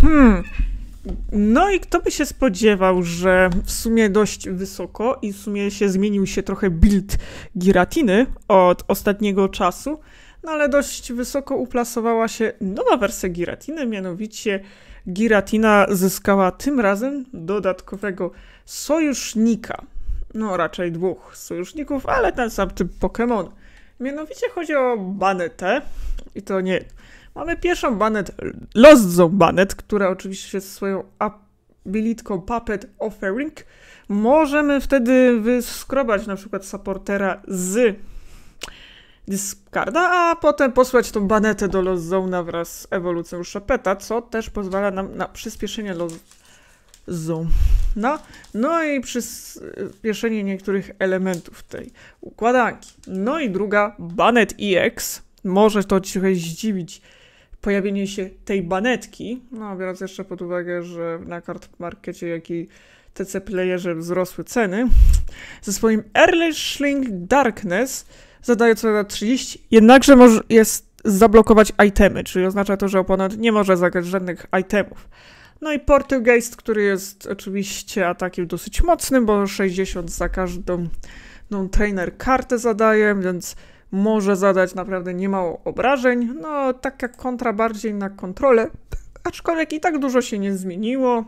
No i kto by się spodziewał, że w sumie dość wysoko i w sumie zmienił się trochę build Giratiny od ostatniego czasu, no ale dość wysoko uplasowała się nowa wersja Giratiny, mianowicie Giratina zyskała tym razem dodatkowego sojusznika. No raczej dwóch sojuszników, ale ten sam typ Pokémon. Mianowicie chodzi o Banetę i to nie... Mamy pierwszą Banet, Lost Zone Banet, która oczywiście ze swoją abilitką Puppet Offering możemy wtedy wyskrobać na przykład supportera z discarda, a potem posłać tą Banetę do Lost Zone'a wraz z ewolucją Szepeta, co też pozwala nam na przyspieszenie Lost Zone. No i przyspieszenie niektórych elementów tej układanki. No i druga, Banet EX. Może to ci trochę zdziwić pojawienie się tej banetki, no biorąc jeszcze pod uwagę, że na card markecie, jak i TC Playerze wzrosły ceny, ze swoim Earthling Darkness zadaje co na 30, jednakże może jest zablokować itemy, czyli oznacza to, że oponent nie może zagrać żadnych itemów. No i Portulgeist, który jest oczywiście atakiem dosyć mocnym, bo 60 za każdą trainer kartę zadaje, więc może zadać naprawdę niemało obrażeń. No, taka kontra bardziej na kontrolę, aczkolwiek i tak dużo się nie zmieniło.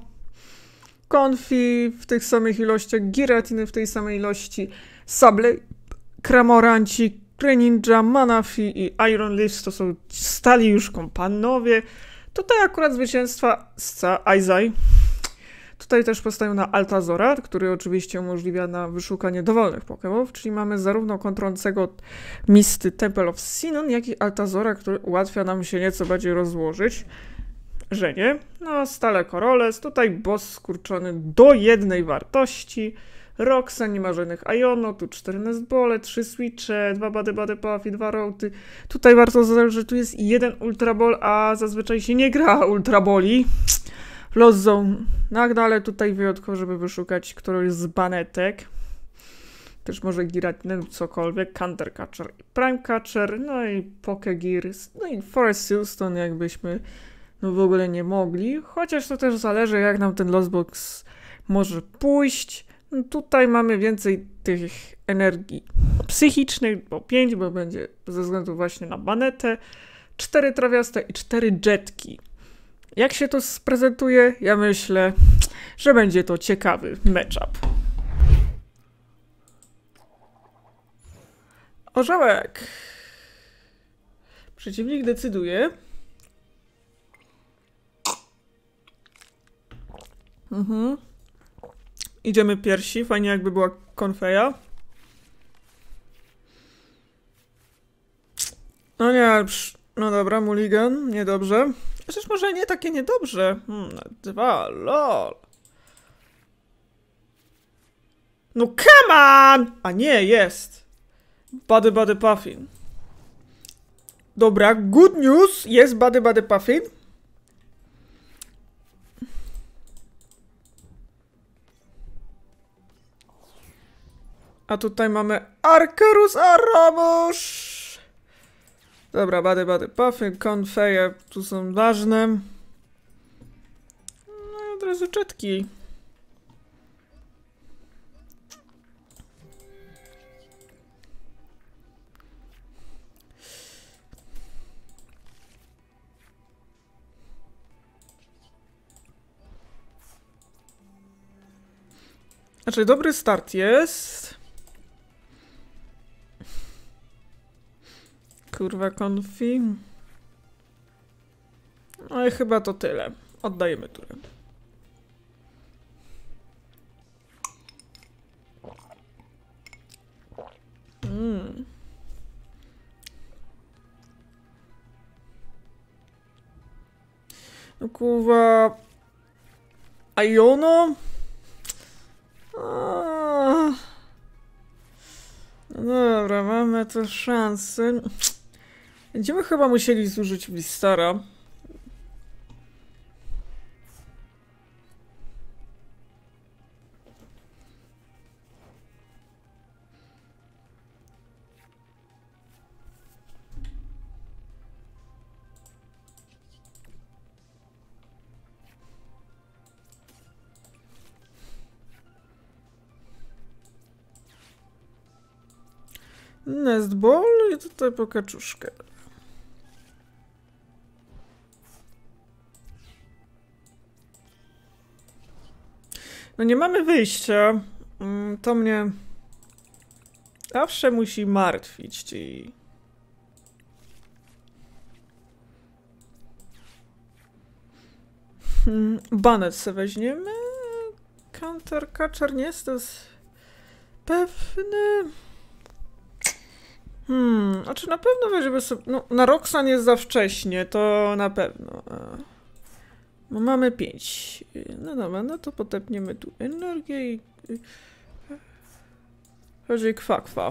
Konfi w tych samych ilościach, Giratiny w tej samej ilości, Sable, Cramoranci, Greninja, Manafi i Iron Leafs to są stali już kompanowie. Tutaj akurat zwycięstwa Izai. Tutaj też postawił na Altazora, który oczywiście umożliwia na wyszukanie dowolnych Pokémonów, czyli mamy zarówno kontrolującego Misty Temple of Sinon, jak i Altazora, który ułatwia nam się nieco bardziej rozłożyć. Że nie. No, stale Coroles, tutaj boss skurczony do jednej wartości. Roxa, nie ma żadnych Iono, tu 4 Nestbole, 3 Switche, 2 Body Puffy, 2 Routy. Tutaj warto zaznaczyć, że tu jest jeden Ultra Ball, a zazwyczaj się nie gra Ultra Boli. Lost Zone. No ale tutaj wyjątkowo, żeby wyszukać którąś z banetek. Też może Giratinę, cokolwiek. Counter Catcher i Prime Catcher. No i Pokegear. No i Forest Silstone jakbyśmy w ogóle nie mogli. Chociaż to też zależy, jak nam ten Lost Box może pójść. No tutaj mamy więcej tych energii psychicznych, bo 5, bo będzie ze względu właśnie na banetę. 4 trawiaste i 4 jetki. Jak się to sprezentuje? Ja myślę, że będzie to ciekawy matchup. Orzełek. Przeciwnik decyduje. Idziemy piersi. Fajnie jakby była konfeja. No nie, no dobra, mulligan, niedobrze. Przecież może nie takie niedobrze. 2, lol. No come on! A nie, jest. Body Puffin. Dobra, good news. Jest Body Puffin. A tutaj mamy Arcarus Aramush. Dobra, Body Puffin, konfeje tu są ważne. No i od razu czetki. Znaczy, dobry start jest. Kurwa, konfi. No i chyba to tyle. Oddajemy turę. No kurwa... Iono? No dobra, mamy to szansę. Będziemy chyba musieli zużyć Blistara. Nestball i tutaj po kaczuszkę. No nie mamy wyjścia. To mnie zawsze musi martwić. Banet se weźmiemy. Counter Catcher nie jest to pewny. A czy na pewno weźmiemy sobie. No, na Roxanne jest za wcześnie, to na pewno. No mamy 5. No dobra, no to potepniemy tu energię i. Chodzi kwakwa.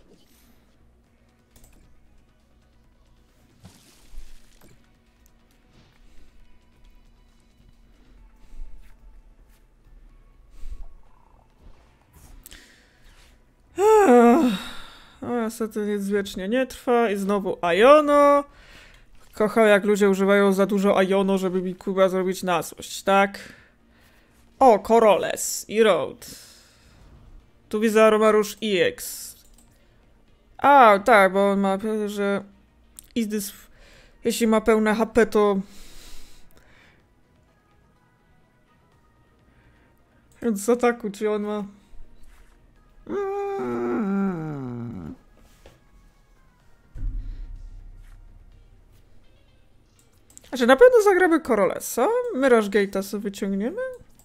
No niestety nic wiecznie nie trwa i znowu Iono. Kocham jak ludzie używają za dużo Iono, żeby mi Kuba zrobić na złość, tak? O, Coroles i Road. Tu widzę Aromarouge EX. A, tak, bo on ma, że jeśli ma pełne HP, to... Więc z ataku, czy on ma... Znaczy, na pewno zagramy Corolesa. Mirage Gate'a sobie wyciągniemy.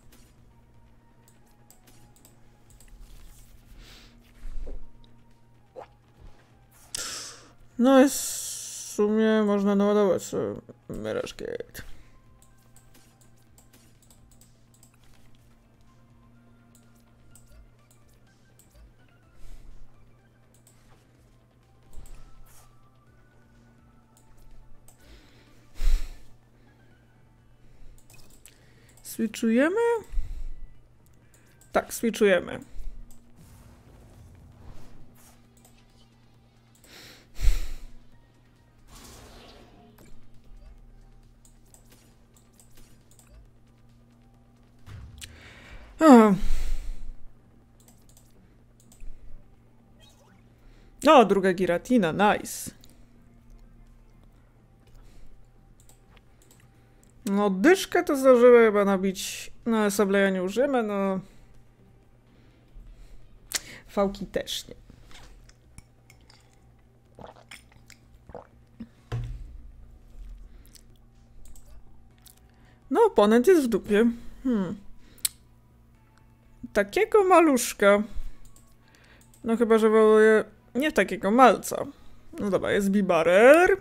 No i w sumie można naładować sobie Mirage Gate. Switchujemy? Tak, switchujemy. O, druga Giratina, nice. No, dyszkę to zdążyły chyba nabić. No, Sableja nie użyjemy, no. Fałki też nie. No, oponent jest w dupie. Takiego maluszka. No chyba, że woluje nie takiego malca. No dobra, jest Bibarer.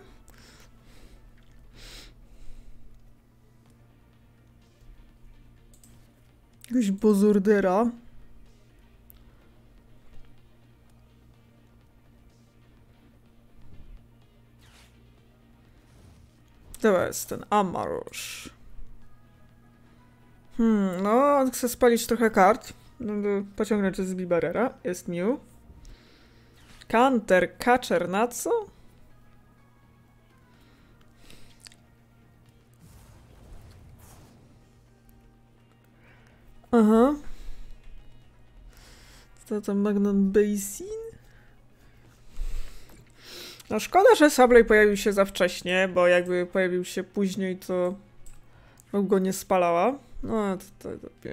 Jakiegoś Bozurdera. To jest ten Amarouche. No, chcę spalić trochę kart. No, pociągnąć z Bibarera. Jest Mew. Counter Catcher na co? Aha. Co to Magnon Basin? No szkoda, że Sableye pojawił się za wcześnie, bo jakby pojawił się później, to bym go nie spalała. No to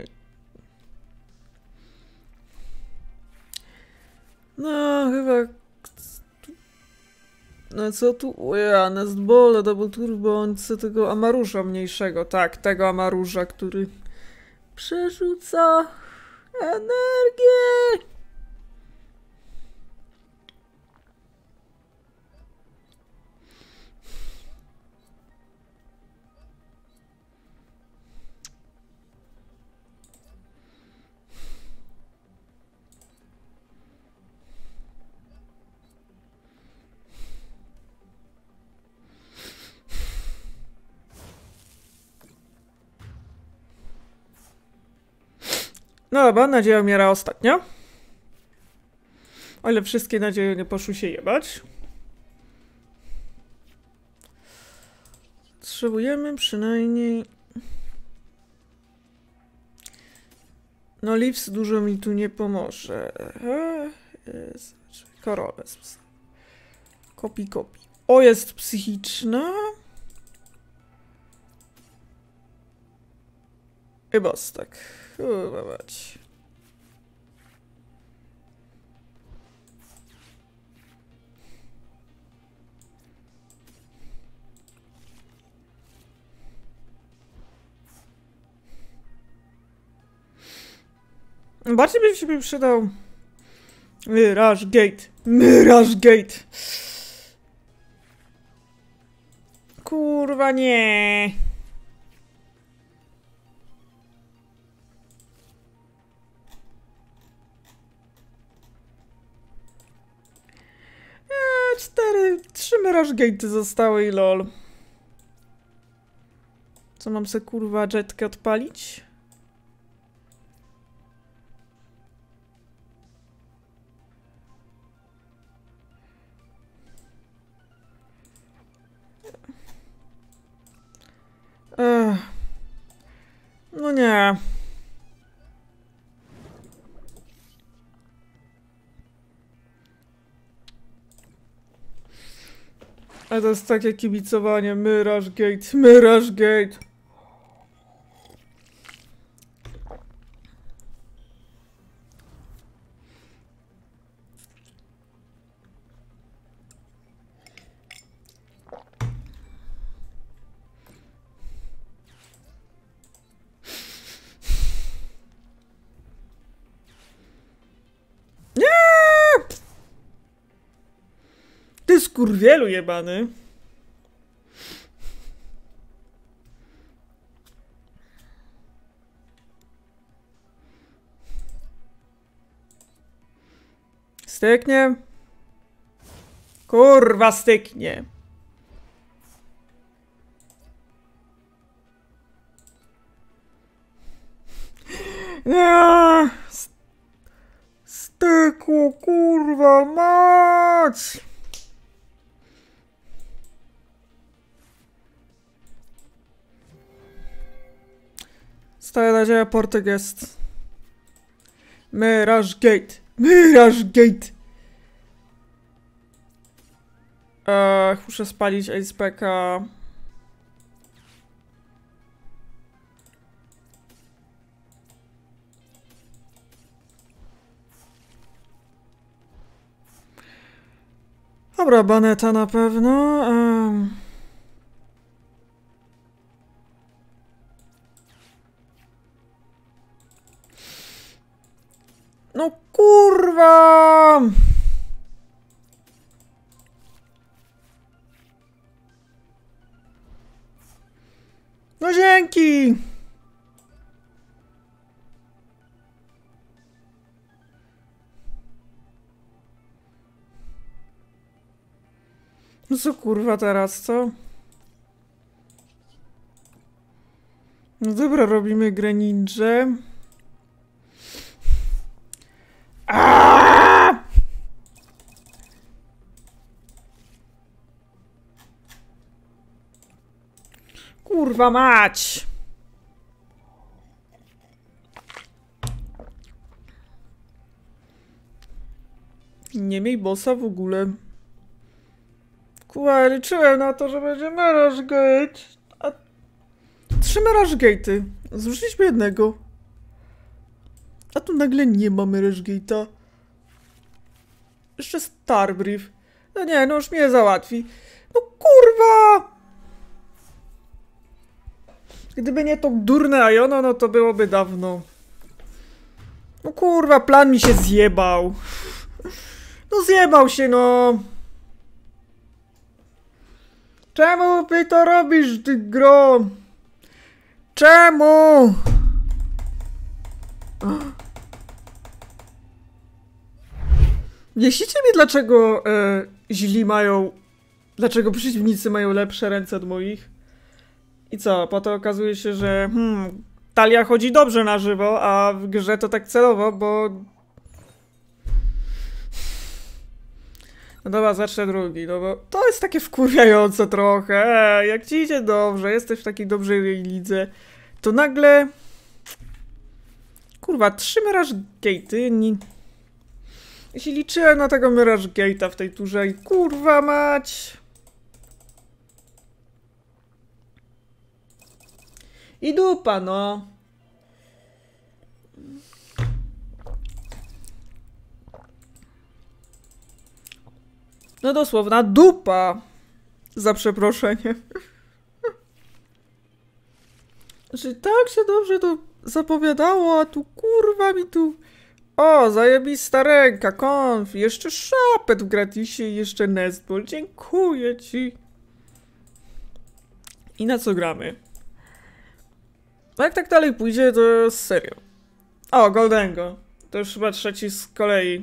no chyba... No co tu? Ja, Nestball, Double Turbo, on chce tego Amarouge'a mniejszego. Tak, tego Amarouge'a, który przerzuca energię. No dobra, nadzieja umiera ostatnio. O ile wszystkie nadzieje nie poszły się jebać. Potrzebujemy przynajmniej... No Leaves dużo mi tu nie pomoże. Karolec. Kopi. O, jest psychiczna. Chyba tak. Chyba mać. Bardziej by się mi przydał Mirage Gate. Mirage Gate. Kurwa nie. Trzy Mirage Gate'y zostały i lol. Co, mam se kurwa jetkę odpalić? No nie. A to jest takie kibicowanie. Mirage Gate, Mirage Gate. Ty skurwielu jebany. Styknie. Kurwa styknie. Nie. Stykło, kurwa mać. Staje nadzieja Portugest. Mirage Gate. Mirage Gate. Muszę spalić Acepeka. Dobra, Baneta na pewno. No kurwa! No dzięki! No co kurwa teraz, co? No dobra, robimy grę ninja. Kurwa mać! Nie miej bossa w ogóle. Kurwa, liczyłem na to, że będzie Mirage Gate. A... 3 Mirage Gate'y. Zużyliśmy jednego. A tu nagle nie ma Mirage Gate'a. Jeszcze Starbrief. No nie, no już mnie załatwi. No kurwa! Gdyby nie to durne Iono, no to byłoby dawno. No kurwa, plan mi się zjebał. No zjebał się, no. Czemu ty to robisz, ty gro? Czemu? Myślicie mi, dlaczego źli mają... Dlaczego przeciwnicy mają lepsze ręce od moich? I co? Potem okazuje się, że Talia chodzi dobrze na żywo, a w grze to tak celowo, bo... No dobra, zacznę drugi, no bo to jest takie wkurwiające trochę. Jak ci idzie dobrze, jesteś w takiej dobrej lidze, to nagle... Kurwa, 3 Mirage Gate'y, Jeśli liczyłem na tego Mirage Gate'a w tej turze i kurwa mać. I dupa, no. No dosłowna dupa. Za przeproszeniem. Że tak się dobrze to zapowiadało, a tu kurwa mi tu... O, zajebista ręka, konf, jeszcze szapet w gratisie i jeszcze Nestball. Dziękuję ci. I na co gramy? No jak tak dalej pójdzie, to serio. O, Goldengo. To już chyba trzeci z kolei.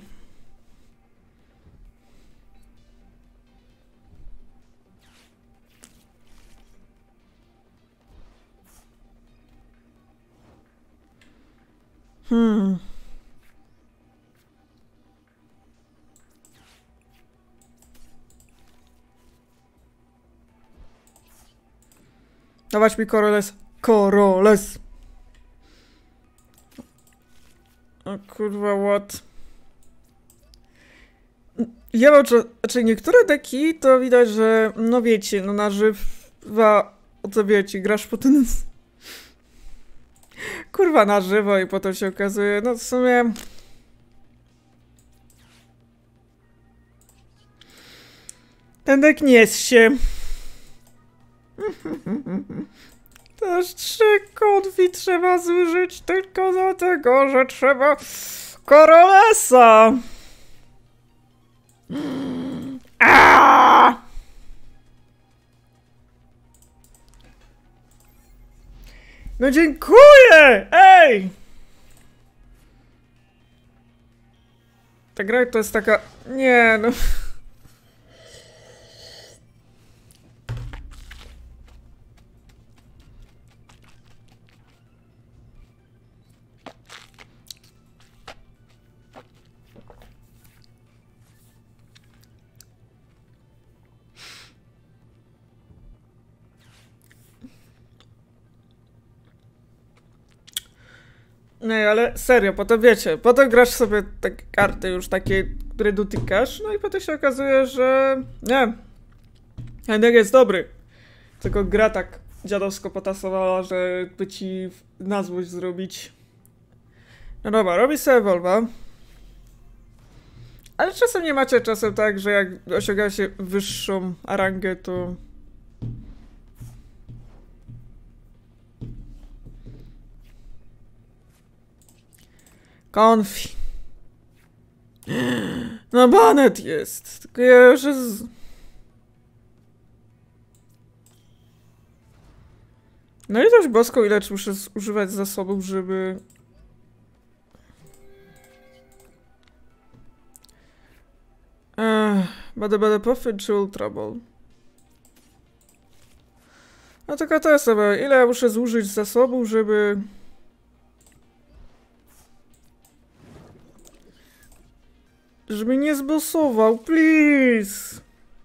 Dawać mi Koroles. Koroles! O kurwa, what? Ja mam, znaczy niektóre deki to widać, że no wiecie, no na żywa, o co wiecie, grasz po ten... Kurwa na żywo i potem się okazuje, no w sumie... Ten dek nie jest się. Też 3 konfi trzeba zużyć tylko dlatego, że trzeba Korolesa. No dziękuję! Ej! Ta gra to jest taka... Nie no... Nie, ale serio, potem wiecie, potem grasz sobie te karty już takie, które dotykasz, no i potem się okazuje, że nie, ten deck jest dobry. Tylko gra tak dziadowsko potasowała, że by ci na złość zrobić. No dobra, robi sobie Evolva. Ale czasem nie macie czasem tak, że jak osiąga się wyższą rangę, to... Konfi. No banet jest. Tylko ja już jest... No i też bosko, ile muszę używać zasobów, żeby... Będę Puffin czy Ultra Ball? No tylko to jest sobie, ile ja muszę zużyć zasobów, żeby... Żeby nie zbosował, please!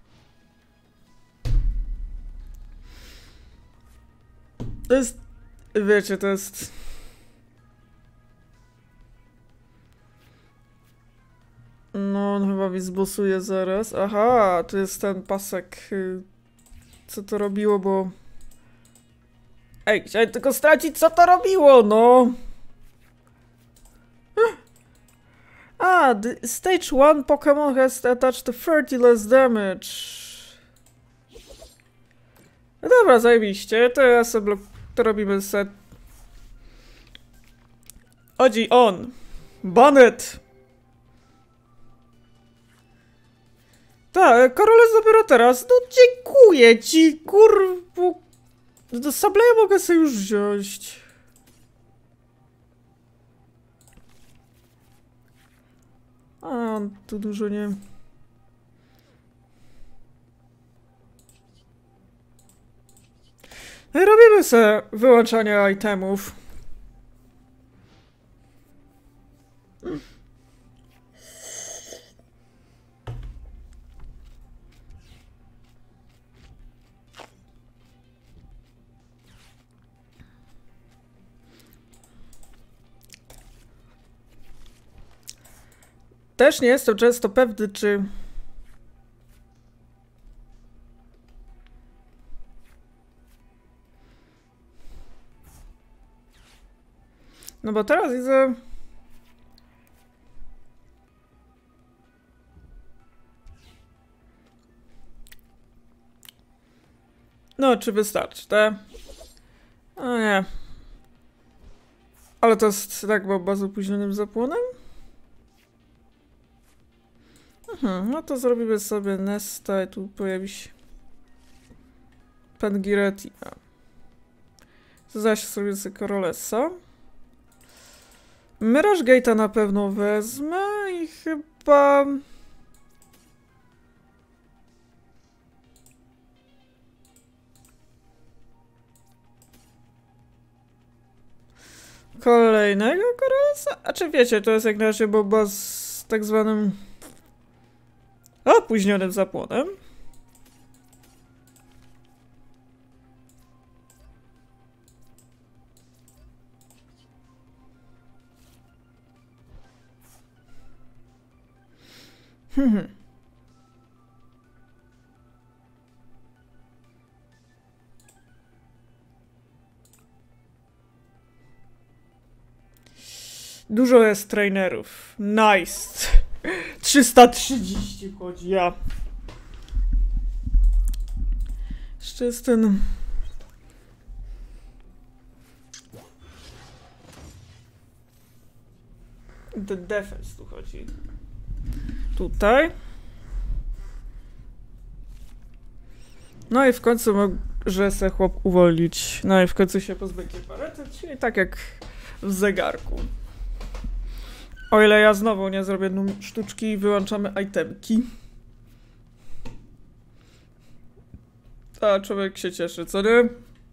To jest... Wiecie, to jest... No, on chyba mi zbosuje zaraz. Aha, to jest ten pasek. Co to robiło, bo... Ej, chciałem tylko stracić, co to robiło, no! The stage 1 Pokémon has attached 30 less damage. No dobra, zajebiście. To ja sobie to robimy set. Chodzi on. Banet. Tak, Koroles dopiero teraz. No dziękuję ci, kurwu. Do Sableya mogę sobie już wziąć. A, tu dużo nie... No i robimy sobie wyłączanie itemów. Też nie jestem często pewny, czy... No bo teraz widzę... No, czy wystarczy, te? No nie. Ale to jest tak bomba z opóźnionym zapłonem? No to zrobimy sobie Nesta i tu pojawi się pan Giratina. Zaś sobie z Corolesa. Mirage Gate'a na pewno wezmę i chyba... Kolejnego Corolesa? A czy wiecie, to jest jak na razie bomba z tak zwanym opóźnionym zapłonem. Dużo jest trainerów. Nice. 330 chodzi, ja. Jeszcze jest ten... Ten defense tu chodzi. Tutaj. No i w końcu może se chłop uwolnić. No i w końcu się pozbędzie parety, czyli tak jak w zegarku. O ile ja znowu nie zrobię sztuczki i wyłączamy itemki. A człowiek się cieszy, co nie?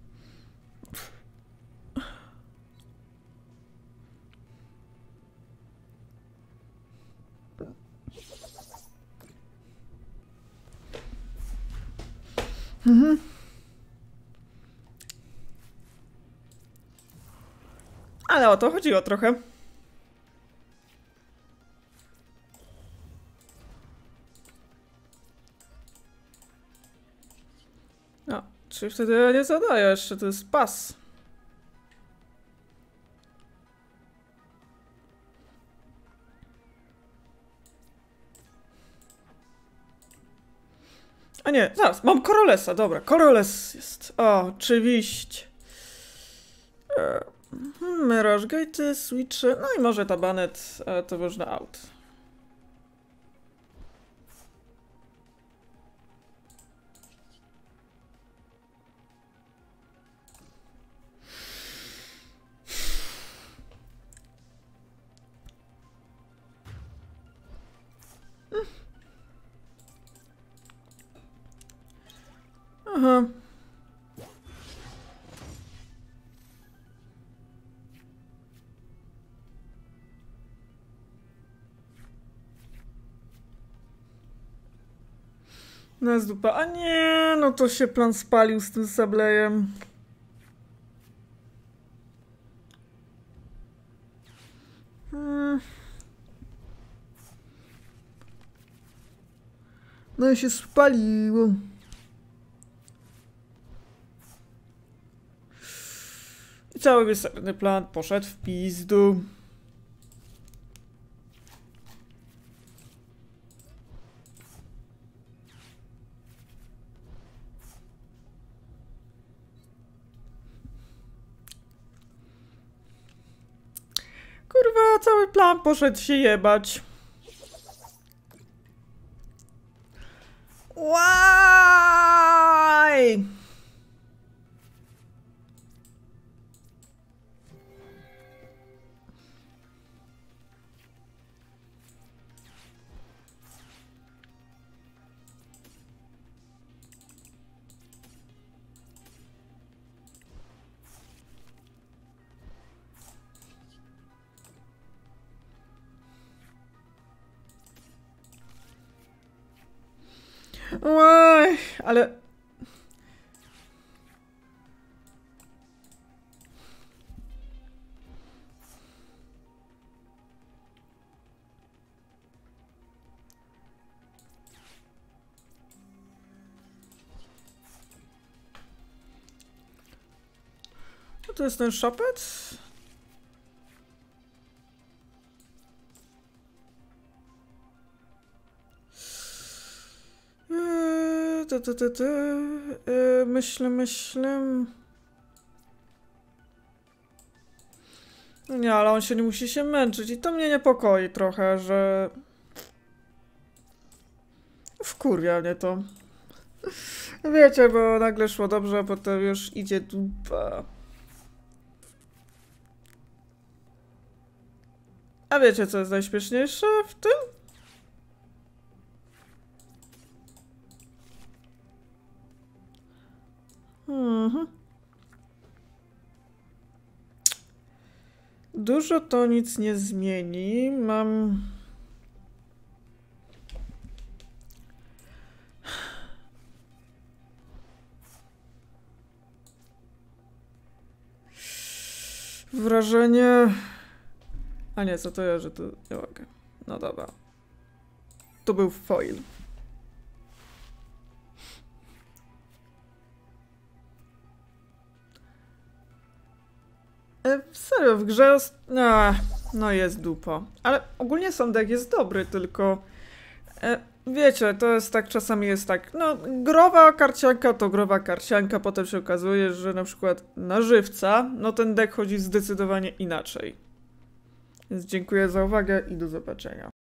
Ale o to chodziło trochę. No, czy wtedy ja nie zadaję jeszcze, to jest pas. A nie, zaraz, mam Corolesa, dobra, Coroles jest, o, oczywiście. Mirage Gate, switche, no i może ta banet, to można out. Aha. No jest dupa. A nie, no to się plan spalił z tym sablejem. No i się spaliło. I cały wystarny plan poszedł w pizdu. Kurwa, cały plan poszedł się jebać. Why? Why? Ale... No to jest ten szopet. Myślę. Nie, ale on się nie musi się męczyć i to mnie niepokoi trochę, że... Wkurwia mnie to. Wiecie, bo nagle szło dobrze, a potem już idzie dupa. A wiecie, co jest najśmieszniejsze w tym? Dużo to nic nie zmieni. Mam... wrażenie... A nie, co to ja, że to nie mogę. No dobra. To był foil. Serio, w grze... No jest dupa. Ale ogólnie sam deck jest dobry, tylko... wiecie, to jest tak, czasami jest tak, no growa karcianka to growa karcianka, potem się okazuje, że na przykład na żywca, no ten deck chodzi zdecydowanie inaczej. Więc dziękuję za uwagę i do zobaczenia.